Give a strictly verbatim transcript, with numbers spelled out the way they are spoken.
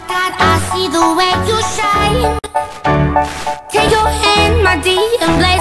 God, I see the way you shine. Take your hand, my dear, and play